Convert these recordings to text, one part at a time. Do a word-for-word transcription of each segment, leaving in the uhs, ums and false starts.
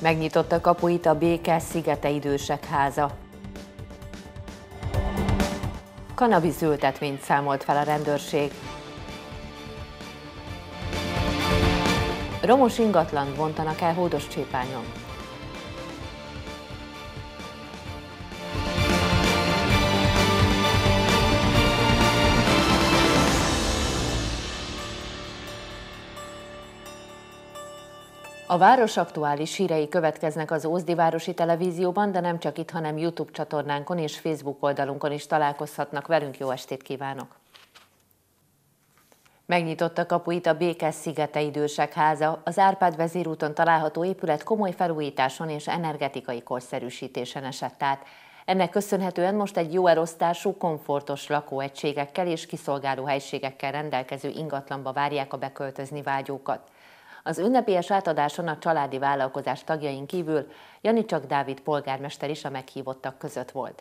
Megnyitotta kapuit a Béke-szigete idősek háza. Kannabisz ültetvényt számolt fel a rendőrség. Romos ingatlant bontanak el Hódoscsépányon. A város aktuális hírei következnek az Ózdi Városi Televízióban, de nem csak itt, hanem YouTube csatornánkon és Facebook oldalunkon is találkozhatnak velünk. Jó estét kívánok! Megnyitotta kapuit a Béke-szigete idősek háza. Az Árpád vezérúton található épület komoly felújításon és energetikai korszerűsítésen esett át. Ennek köszönhetően most egy jó elosztású, komfortos lakóegységekkel és kiszolgáló helységekkel rendelkező ingatlanba várják a beköltözni vágyókat. Az ünnepélyes átadáson a családi vállalkozás tagjain kívül Janicsak Dávid polgármester is a meghívottak között volt.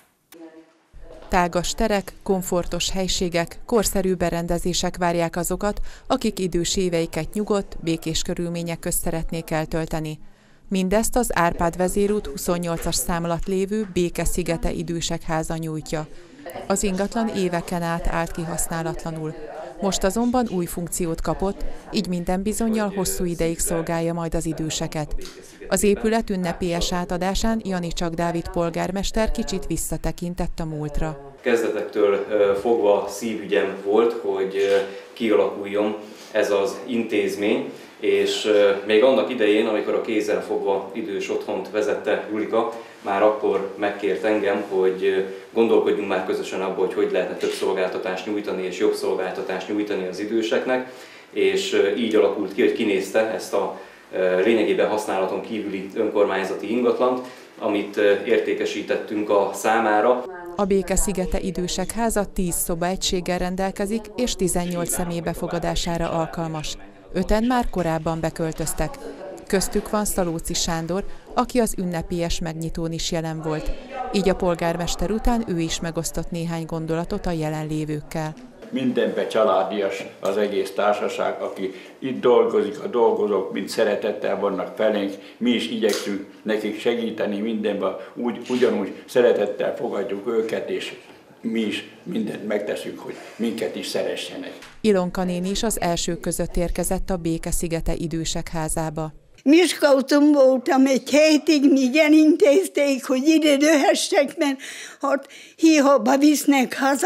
Tágas terek, komfortos helységek, korszerű berendezések várják azokat, akik idős éveiket nyugodt, békés körülmények közt szeretnék eltölteni. Mindezt az Árpád vezérút huszonnyolcas szám alatt lévő Béke-szigete idősek háza nyújtja. Az ingatlan éveken át állt kihasználatlanul. Most azonban új funkciót kapott, így minden bizonnyal hosszú ideig szolgálja majd az időseket. Az épület ünnepélyes átadásán Janicsak Dávid polgármester kicsit visszatekintett a múltra. Kezdetektől fogva szívügyem volt, hogy kialakuljon ez az intézmény, és még annak idején, amikor a kézzel fogva idős otthont vezette Julika, már akkor megkért engem, hogy gondolkodjunk már közösen abban, hogy hogy lehetne több szolgáltatást nyújtani és jobb szolgáltatást nyújtani az időseknek, és így alakult ki, hogy kinézte ezt a lényegében használaton kívüli önkormányzati ingatlant, amit értékesítettünk a számára. A Béke-szigete idősek háza tíz szobaegységgel rendelkezik és tizennyolc személy befogadására alkalmas. Öten már korábban beköltöztek. Köztük van Szalóci Sándor, aki az ünnepélyes megnyitón is jelen volt. Így a polgármester után ő is megosztott néhány gondolatot a jelenlévőkkel. Mindenben családias az egész társaság, aki itt dolgozik, a dolgozók mind szeretettel vannak felénk, mi is igyekszünk nekik segíteni mindenben, úgy, ugyanúgy szeretettel fogadjuk őket, és mi is mindent megteszünk, hogy minket is szeressenek. Ilonka néni is az elsők között érkezett a Béke-szigete idősek házába. Miskolcon voltam egy hétig, míg elintézték, hogy ide jöhessek, mert hát hiába visznek haza,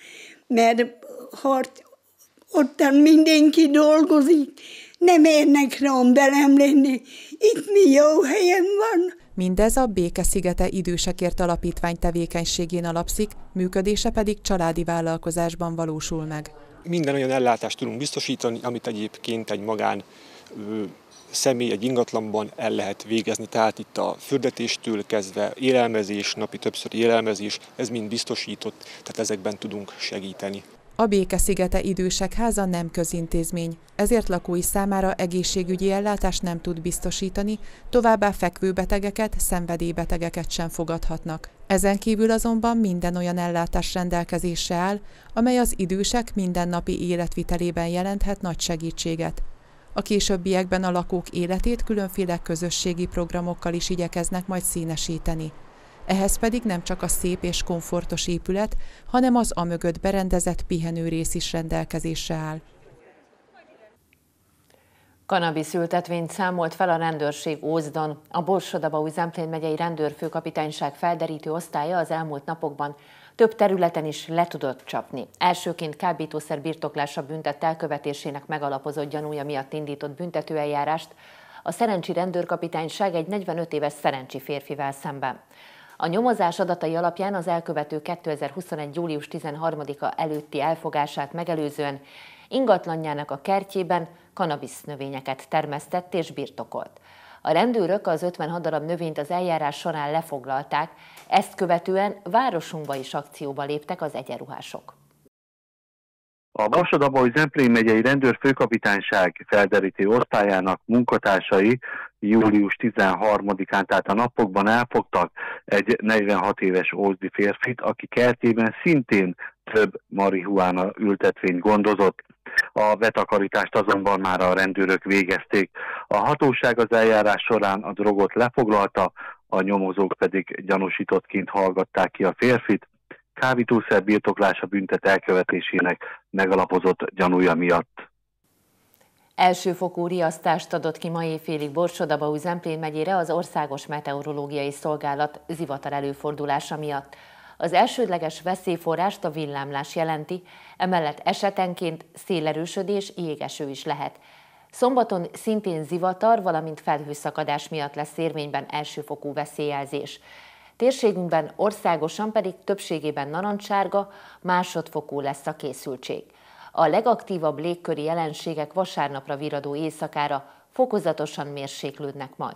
mert hát ottan mindenki dolgozik, nem érnek rám velem lenni, itt mi jó helyen van. Mindez a Béke-szigete idősekért alapítvány tevékenységén alapszik, működése pedig családi vállalkozásban valósul meg. Minden olyan ellátást tudunk biztosítani, amit egyébként egy magán ö, személy egy ingatlanban el lehet végezni, tehát itt a fürdetéstől kezdve élelmezés, napi többször élelmezés, ez mind biztosított, tehát ezekben tudunk segíteni. A Béke-szigete idősek háza nem közintézmény, ezért lakói számára egészségügyi ellátást nem tud biztosítani, továbbá fekvőbetegeket, szenvedélybetegeket sem fogadhatnak. Ezen kívül azonban minden olyan ellátás rendelkezésre áll, amely az idősek mindennapi életvitelében jelenthet nagy segítséget. A későbbiekben a lakók életét különféle közösségi programokkal is igyekeznek majd színesíteni. Ehhez pedig nem csak a szép és komfortos épület, hanem az amögött berendezett pihenőrész is rendelkezésre áll. Kannabisz ültetvényt számolt fel a rendőrség Ózdon. A Borsod-Abaúj-Zemplén megyei rendőrfőkapitányság felderítő osztálya az elmúlt napokban több területen is le tudott csapni. Elsőként kábítószer birtoklása büntett elkövetésének megalapozott gyanúja miatt indított büntetőeljárást a Szerencsi rendőrkapitányság egy negyvenöt éves szerencsi férfivel szemben. A nyomozás adatai alapján az elkövető kétezer-huszonegy. július tizenharmadika előtti elfogását megelőzően ingatlanjának a kertjében kannabisz növényeket termesztett és birtokolt. A rendőrök az ötvenhat darab növényt az eljárás során lefoglalták, ezt követően városunkba is akcióba léptek az egyenruhások. A Borsod-Abaúj-Zemplén megyei rendőrfőkapitányság felderítő osztályának munkatársai július tizenharmadikán, tehát a napokban elfogtak egy negyvenhat éves ózdi férfit, aki kertjében szintén több marihuána ültetvényt gondozott. A betakarítást azonban már a rendőrök végezték. A hatóság az eljárás során a drogot lefoglalta, a nyomozók pedig gyanúsítottként hallgatták ki a férfit. Kábítószer birtoklása büntet elkövetésének megalapozott gyanúja miatt. Elsőfokú riasztást adott ki ma éjfélig Borsod-Abaúj-Zemplén megyére az Országos Meteorológiai Szolgálat zivatar előfordulása miatt. Az elsődleges veszélyforrást a villámlás jelenti, emellett esetenként szélerősödés, jégeső is lehet. Szombaton szintén zivatar, valamint felhőszakadás miatt lesz érvényben elsőfokú veszélyjelzés. Térségünkben országosan pedig többségében narancssárga, másodfokú lesz a készültség. A legaktívabb légköri jelenségek vasárnapra viradó éjszakára fokozatosan mérséklődnek majd.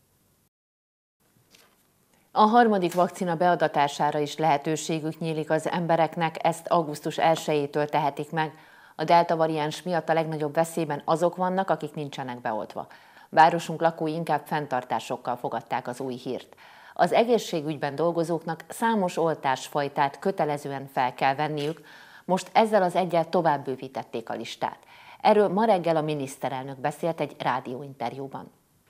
A harmadik vakcina beadatására is lehetőségük nyílik az embereknek, ezt augusztus elsejétől tehetik meg. A delta variáns miatt a legnagyobb veszélyben azok vannak, akik nincsenek beoltva. Városunk lakói inkább fenntartásokkal fogadták az új hírt. Az egészségügyben dolgozóknak számos oltásfajtát kötelezően fel kell venniük, most ezzel az eggyel tovább bővítették a listát. Erről ma reggel a miniszterelnök beszélt egy rádióinterjúban.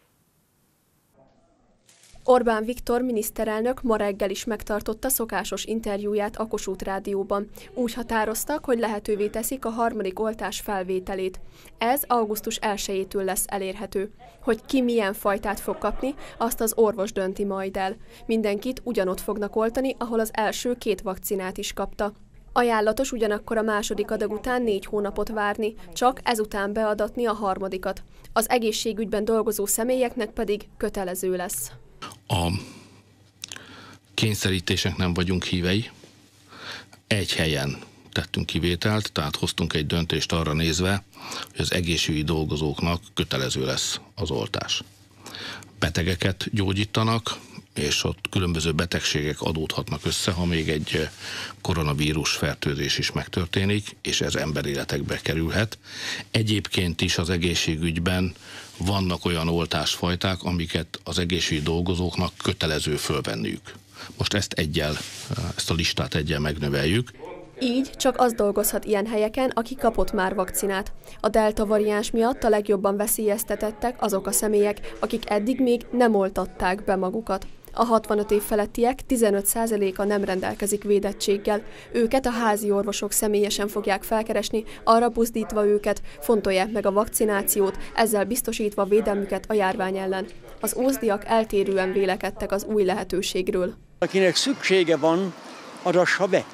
Orbán Viktor miniszterelnök ma reggel is megtartotta szokásos interjúját a Kossuth Rádióban. Úgy határoztak, hogy lehetővé teszik a harmadik oltás felvételét. Ez augusztus elsejétől lesz elérhető. Hogy ki milyen fajtát fog kapni, azt az orvos dönti majd el. Mindenkit ugyanott fognak oltani, ahol az első két vakcinát is kapta. Ajánlatos ugyanakkor a második adag után négy hónapot várni, csak ezután beadatni a harmadikat. Az egészségügyben dolgozó személyeknek pedig kötelező lesz. A kényszerítések nem vagyunk hívei. Egy helyen tettünk kivételt, tehát hoztunk egy döntést arra nézve, hogy az egészségügyi dolgozóknak kötelező lesz az oltás. Betegeket gyógyítanak, és ott különböző betegségek adódhatnak össze, ha még egy koronavírus fertőzés is megtörténik, és ez emberéletekbe kerülhet. Egyébként is az egészségügyben vannak olyan oltásfajták, amiket az egészségügyi dolgozóknak kötelező fölvenniük. Most ezt egyel, ezt a listát egyel megnöveljük. Így csak az dolgozhat ilyen helyeken, aki kapott már vakcinát. A delta variáns miatt a legjobban veszélyeztetettek azok a személyek, akik eddig még nem oltatták be magukat. A hatvanöt év felettiek tizenöt százaléka nem rendelkezik védettséggel. Őket a házi orvosok személyesen fogják felkeresni, arra buzdítva őket, fontolják meg a vakcinációt, ezzel biztosítva védelmüket a járvány ellen. Az ózdiak eltérően vélekedtek az új lehetőségről. Akinek szüksége van, adassa be.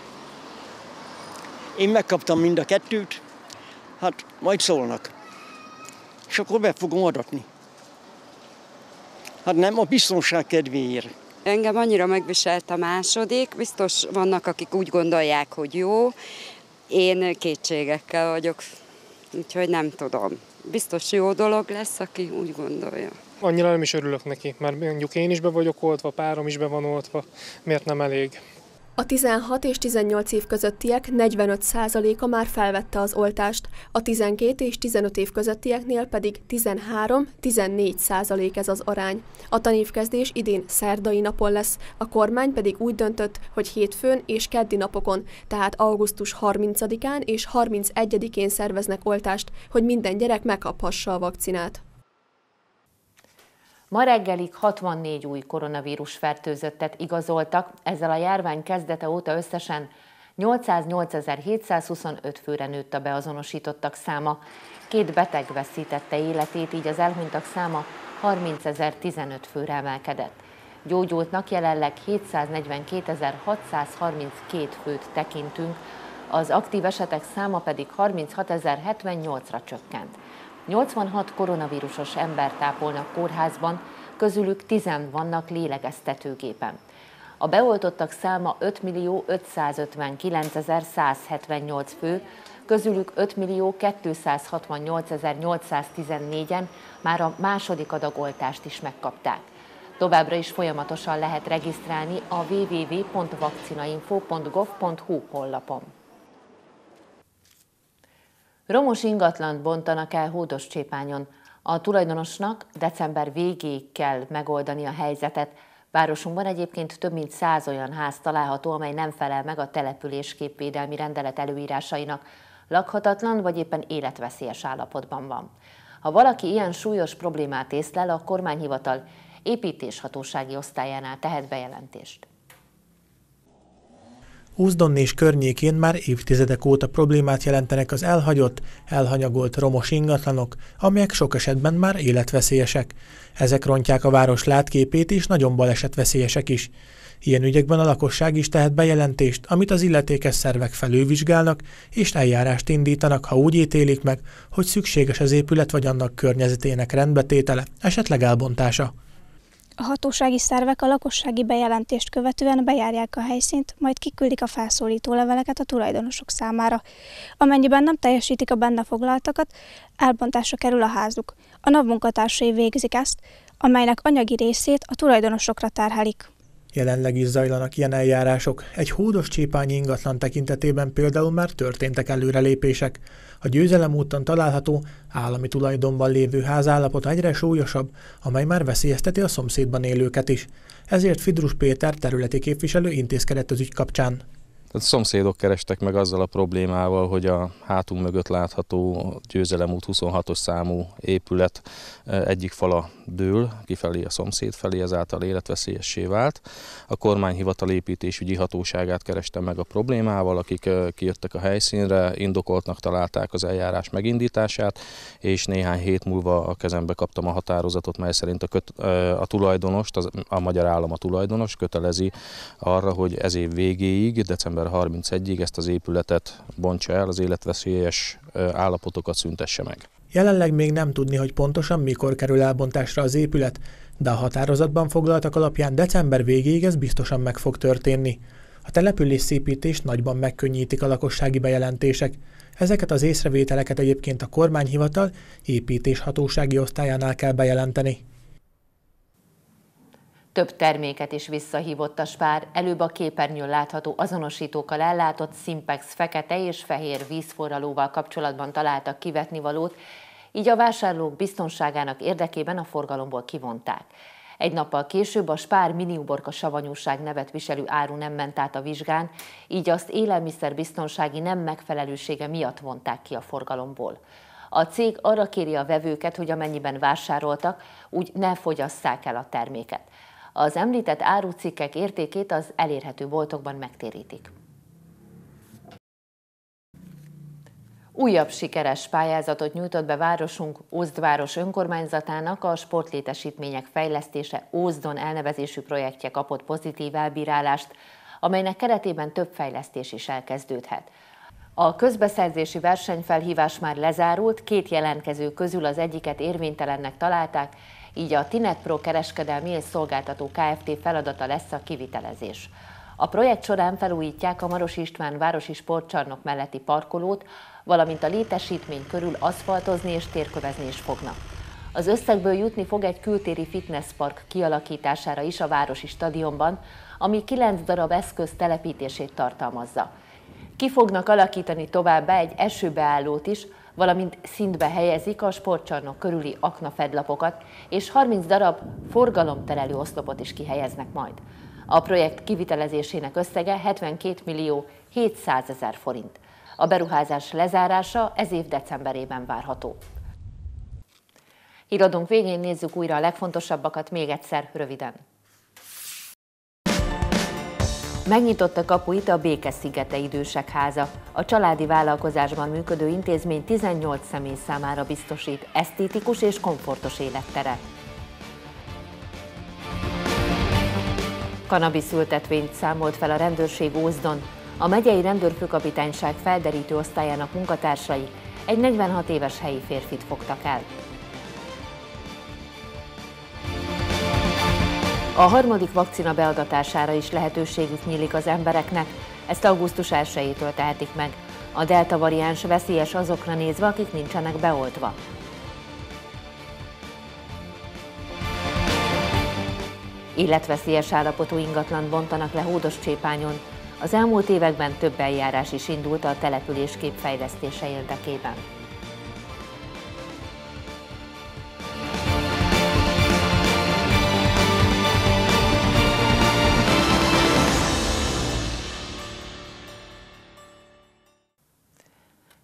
Én megkaptam mind a kettőt, hát majd szólnak, és akkor be fogom adatni. Hát nem a biztonság kedvéért. Engem annyira megviselt a második, biztos vannak, akik úgy gondolják, hogy jó, én kétségekkel vagyok, úgyhogy nem tudom. Biztos jó dolog lesz, aki úgy gondolja. Annyira nem is örülök neki, mert mondjuk én is be vagyok oltva, párom is be van oltva, miért nem elég? A tizenhat és tizennyolc év közöttiek negyvenöt százaléka már felvette az oltást, a tizenkét és tizenöt év közöttieknél pedig tizenhárom-tizennégy százalék ez az arány. A tanévkezdés idén szerdai napon lesz, a kormány pedig úgy döntött, hogy hétfőn és keddi napokon, tehát augusztus harmincadikán és harmincegyedikén szerveznek oltást, hogy minden gyerek megkaphassa a vakcinát. Ma reggelig hatvannégy új koronavírus fertőzöttet igazoltak, ezzel a járvány kezdete óta összesen nyolcszáznyolcezer-hétszázhuszonöt főre nőtt a beazonosítottak száma. Két beteg veszítette életét, így az elhunytak száma harmincezer-tizenöt főre emelkedett. Gyógyultnak jelenleg hétszáznegyvenkétezer-hatszázharminckét főt tekintünk, az aktív esetek száma pedig harminchatezer-hetvennyolcra csökkent. nyolcvanhat koronavírusos embert tápolnak kórházban, közülük tízen vannak lélegeztetőgépen. A beoltottak száma ötmillió ötszázötvenkilencezer-százhetvennyolc fő, közülük ötmillió kétszázhatvannyolcezer-nyolcszáztizennégyen már a második adag oltást is megkapták. Továbbra is folyamatosan lehet regisztrálni a double-u double-u double-u pont vakcinainfo pont gov pont hu honlapon. Romos ingatlant bontanak el Hódoscsépányon. A tulajdonosnak december végéig kell megoldani a helyzetet. Városunkban egyébként több mint száz olyan ház található, amely nem felel meg a településképvédelmi rendelet előírásainak. lakhatatlan vagy éppen életveszélyes állapotban van. Ha valaki ilyen súlyos problémát észlel, a kormányhivatal építéshatósági osztályánál tehet bejelentést. Úzdon és környékén már évtizedek óta problémát jelentenek az elhagyott, elhanyagolt romos ingatlanok, amelyek sok esetben már életveszélyesek. Ezek rontják a város látképét és nagyon balesetveszélyesek is. Ilyen ügyekben a lakosság is tehet bejelentést, amit az illetékes szervek felülvizsgálnak, és eljárást indítanak, ha úgy ítélik meg, hogy szükséges az épület vagy annak környezetének rendbetétele, esetleg elbontása. A hatósági szervek a lakossági bejelentést követően bejárják a helyszínt, majd kiküldik a felszólító leveleket a tulajdonosok számára. Amennyiben nem teljesítik a benne foglaltakat, elbontásra kerül a házuk. A NAV munkatársai végzik ezt, amelynek anyagi részét a tulajdonosokra terhelik. Jelenleg is zajlanak ilyen eljárások. Egy hódos csépányi ingatlan tekintetében például már történtek előrelépések. A Győzelem úton található, állami tulajdonban lévő ház állapota egyre súlyosabb, amely már veszélyezteti a szomszédban élőket is. Ezért Fidrus Péter területi képviselő intézkedett az ügy kapcsán. A szomszédok kerestek meg azzal a problémával, hogy a hátunk mögött látható Győzelem út huszonhatos számú épület egyik fala dől kifelé a szomszéd felé, ezáltal életveszélyessé vált. A kormányhivatal építésügyi hatóságát kerestem meg a problémával, akik kijöttek a helyszínre, indokoltnak találták az eljárás megindítását, és néhány hét múlva a kezembe kaptam a határozatot, mely szerint a, köt, a tulajdonost, az, a magyar állam a tulajdonos kötelezi arra, hogy ez év végéig, december harmincegyedikéig ezt az épületet bontsa el, az életveszélyes állapotokat szüntesse meg. Jelenleg még nem tudni, hogy pontosan mikor kerül elbontásra az épület, de a határozatban foglaltak alapján december végéig ez biztosan meg fog történni. A településszépítést nagyban megkönnyítik a lakossági bejelentések. Ezeket az észrevételeket egyébként a kormányhivatal építéshatósági osztályánál kell bejelenteni. Több terméket is visszahívott a Spár, előbb a képernyőn látható azonosítókkal ellátott Simpex fekete és fehér vízforralóval kapcsolatban találtak kivetnivalót, így a vásárlók biztonságának érdekében a forgalomból kivonták. Egy nappal később a Spár miniuborka savanyúság nevet viselő áru nem ment át a vizsgán, így azt élelmiszerbiztonsági nem megfelelősége miatt vonták ki a forgalomból. A cég arra kéri a vevőket, hogy amennyiben vásároltak, úgy ne fogyasszák el a terméket. Az említett árucikkek értékét az elérhető boltokban megtérítik. Újabb sikeres pályázatot nyújtott be városunk Ózd város önkormányzatának, a sportlétesítmények fejlesztése Ózdon elnevezésű projektje kapott pozitív elbírálást, amelynek keretében több fejlesztés is elkezdődhet. A közbeszerzési versenyfelhívás már lezárult, két jelentkező közül az egyiket érvénytelennek találták, így a Tinet Pro kereskedelmi és szolgáltató Kft. Feladata lesz a kivitelezés. A projekt során felújítják a Marosi István városi sportcsarnok melletti parkolót, valamint a létesítmény körül aszfaltozni és térkövezni is fognak. Az összegből jutni fog egy kültéri fitnesspark kialakítására is a városi stadionban, ami kilenc darab eszköz telepítését tartalmazza. Ki fognak alakítani továbbá egy esőbeállót is, valamint szintbe helyezik a sportcsarnok körüli aknafedlapokat, és harminc darab forgalomterelő oszlopot is kihelyeznek majd. A projekt kivitelezésének összege hetvenkét millió hétszázezer forint. A beruházás lezárása ez év decemberében várható. Híradónk végén nézzük újra a legfontosabbakat még egyszer röviden. Megnyitotta kapuit a Béke-szigete Idősek Háza. A családi vállalkozásban működő intézmény tizennyolc személy számára biztosít esztétikus és komfortos életteret. Kanabiszültetvényt számolt fel a rendőrség Ózdon. A megyei rendőrfőkapitányság felderítő osztályának munkatársai egy negyvenhat éves helyi férfit fogtak el. A harmadik vakcina beadatására is lehetőségük nyílik az embereknek, ezt augusztus elsejétől tehetik meg. A delta variáns veszélyes azokra nézve, akik nincsenek beoltva. Életveszélyes állapotú ingatlant bontanak le Hódoscsépányon. Az elmúlt években több eljárás is indult a településkép fejlesztése érdekében.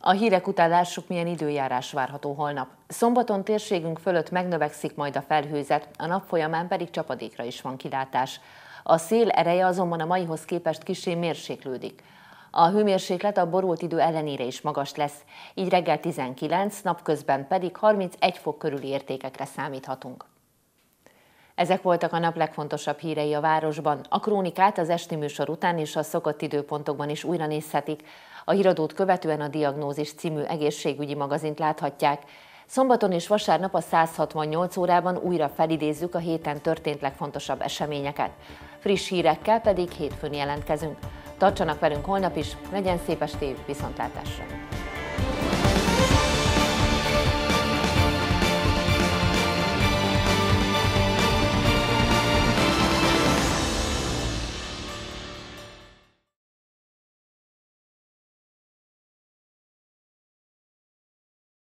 A hírek után lássuk, milyen időjárás várható holnap. Szombaton térségünk fölött megnövekszik majd a felhőzet, a nap folyamán pedig csapadékra is van kilátás. A szél ereje azonban a maihoz képest kissé mérséklődik. A hőmérséklet a borult idő ellenére is magas lesz, így reggel tizenkilenc, napközben pedig harmincegy fok körüli értékekre számíthatunk. Ezek voltak a nap legfontosabb hírei a városban. A krónikát az esti műsor után és a szokott időpontokban is újra nézhetik. A híradót követően a Diagnózis című egészségügyi magazint láthatják. Szombaton és vasárnap a száz hatvannyolc órában újra felidézzük a héten történt legfontosabb eseményeket. Friss hírekkel pedig hétfőn jelentkezünk. Tartsanak velünk holnap is, legyen szép estét, viszontlátásra!